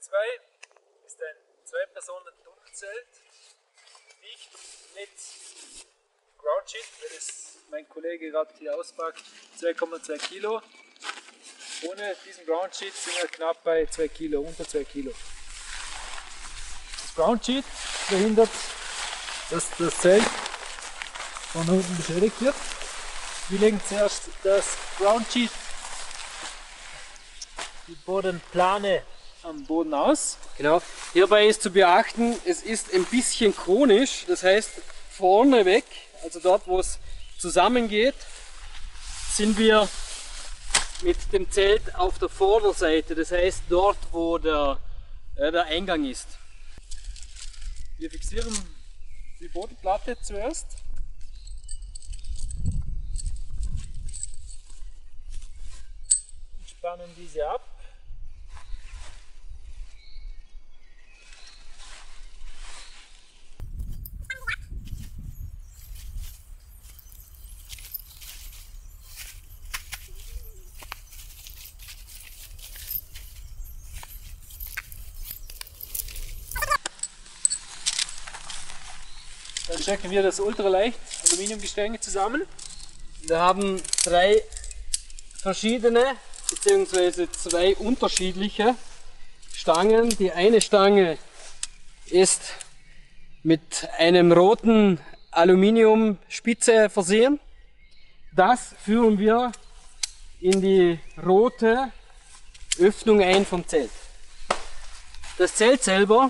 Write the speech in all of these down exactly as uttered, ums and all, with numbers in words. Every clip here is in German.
zwei ist ein Zwei-Personen-Tunnelzelt, dicht mit Ground Sheet, weil das mein Kollege gerade hier auspackt, zwei Komma zwei Kilo. Ohne diesen Ground Sheet sind wir knapp bei zwei Kilo, unter zwei Kilo. Das Ground Sheet verhindert, dass das Zelt von unten beschädigt wird. Wir legen zuerst das Ground Sheet, die Bodenplane am Boden aus. Genau. Hierbei ist zu beachten, es ist ein bisschen konisch, das heißt vorne weg, also dort wo es zusammengeht, sind wir mit dem Zelt auf der Vorderseite, das heißt dort wo der, äh, der Eingang ist. Wir fixieren die Bodenplatte zuerst. Und spannen diese ab. Dann stecken wir das ultraleicht Aluminiumgestänge zusammen. Wir haben drei verschiedene bzw. zwei unterschiedliche Stangen. Die eine Stange ist mit einem roten Aluminiumspitze versehen. Das führen wir in die rote Öffnung ein vom Zelt. Das Zelt selber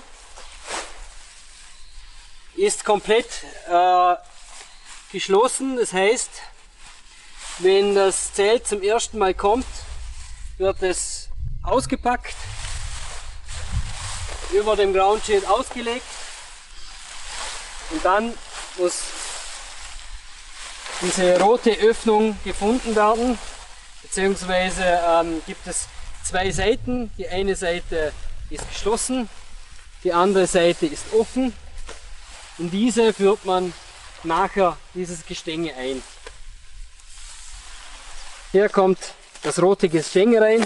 ist komplett äh, geschlossen, das heißt, wenn das Zelt zum ersten Mal kommt, wird es ausgepackt, über dem Ground Sheet ausgelegt und dann muss diese rote Öffnung gefunden werden, beziehungsweise ähm, gibt es zwei Seiten, die eine Seite ist geschlossen, die andere Seite ist offen. In diese führt man nachher dieses Gestänge ein. Hier kommt das rote Gestänge rein.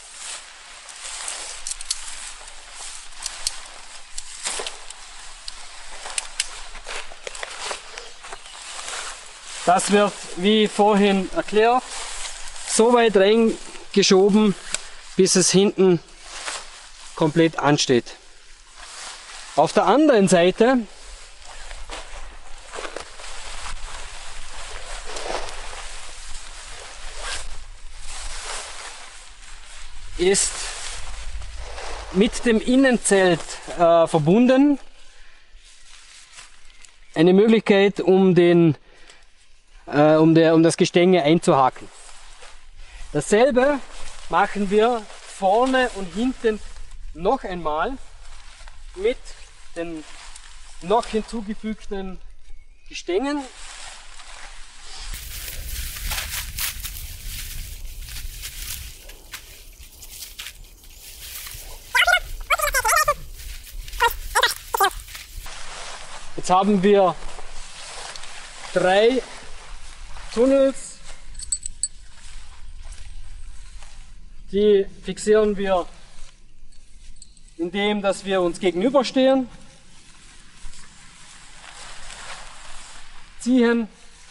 Das wird, wie vorhin erklärt, so weit reingeschoben, bis es hinten komplett ansteht. Auf der anderen Seite ist mit dem Innenzelt äh, verbunden eine Möglichkeit, um, den, äh, um, der, um das Gestänge einzuhaken. Dasselbe machen wir vorne und hinten noch einmal mit den noch hinzugefügten Gestängen. Jetzt haben wir drei Tunnels, die fixieren wir, indem dass wir uns gegenüberstehen, ziehen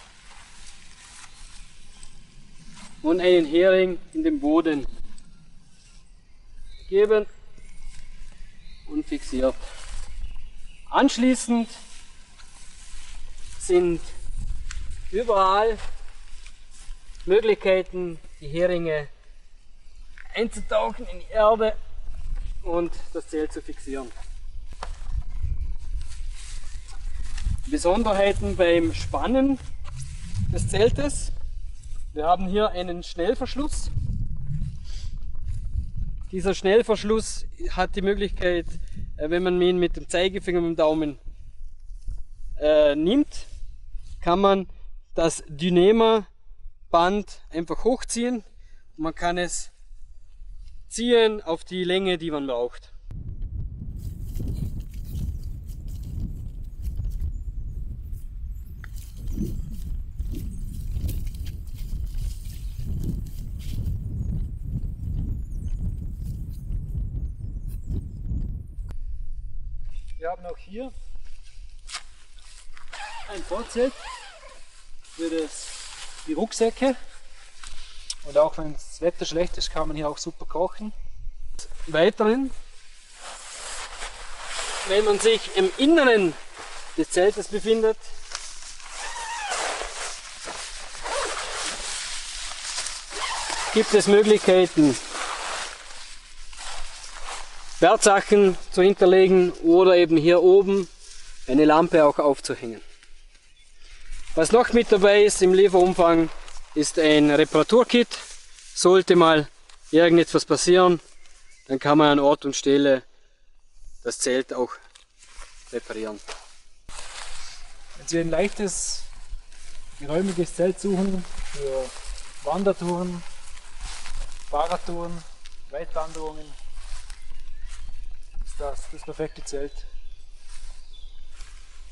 und einen Hering in den Boden geben und fixiert. Anschließend sind überall Möglichkeiten, die Heringe einzutauchen in die Erde und das Zelt zu fixieren. Besonderheiten beim Spannen des Zeltes. Wir haben hier einen Schnellverschluss. Dieser Schnellverschluss hat die Möglichkeit, wenn man ihn mit dem Zeigefinger und dem Daumen äh, nimmt, kann man das Dyneema-Band einfach hochziehen und man kann es ziehen auf die Länge, die man braucht. Wir haben auch hier ein Vorzelt für das, die Rucksäcke. Und auch wenn das Wetter schlecht ist, kann man hier auch super kochen. Weiterhin, wenn man sich im Inneren des Zeltes befindet, gibt es Möglichkeiten, Wertsachen zu hinterlegen oder eben hier oben eine Lampe auch aufzuhängen. Was noch mit dabei ist im Lieferumfang, ist ein Reparaturkit. Sollte mal irgendetwas passieren, dann kann man an Ort und Stelle das Zelt auch reparieren. Wenn Sie ein leichtes, geräumiges Zelt suchen für Wandertouren, Fahrradtouren, Weitwanderungen, ist das das perfekte Zelt.